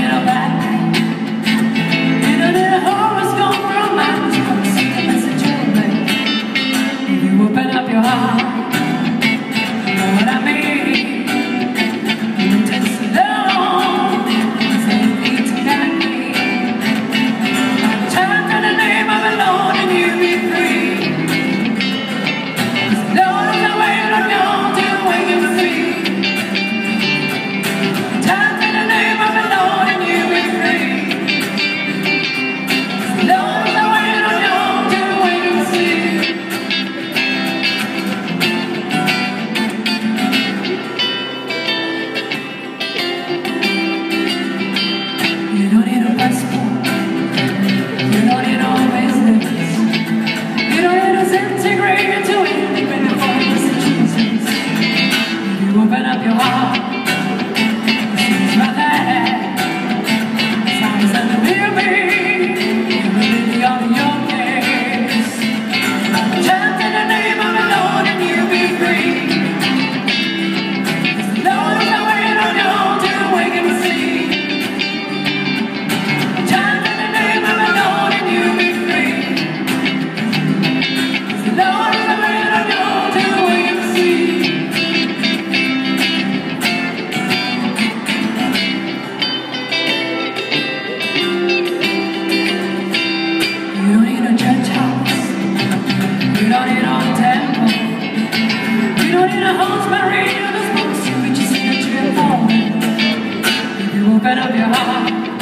need a bag. You don't need a horoscope or a man's book. See the message you'll make if you open up your heart. You know what I mean? You taste it alone. Same thing to guide me. Turn to the name of the Lord and you be free. 'Cause the Lord is the way to go to wake you free. Turn to the name of the Lord and you be free. 'Cause the Lord is the way to go to wake you free. You don't need a passport. You don't need no business. You don't need to integrate into independent foreign institutions. If you open up your heart, it's right there. Signs that will be really on your case. Turn to the name of the Lord and you'll be free. 'Cause the Lord is the way to go to wake and see. Turn to the name of the Lord and you'll be free. 'Cause the Lord is the way to go to wake and see. You don't need a church house. You don't need a temple. You don't need a house buried in the books in which you see a tree of falling. If you open up your heart,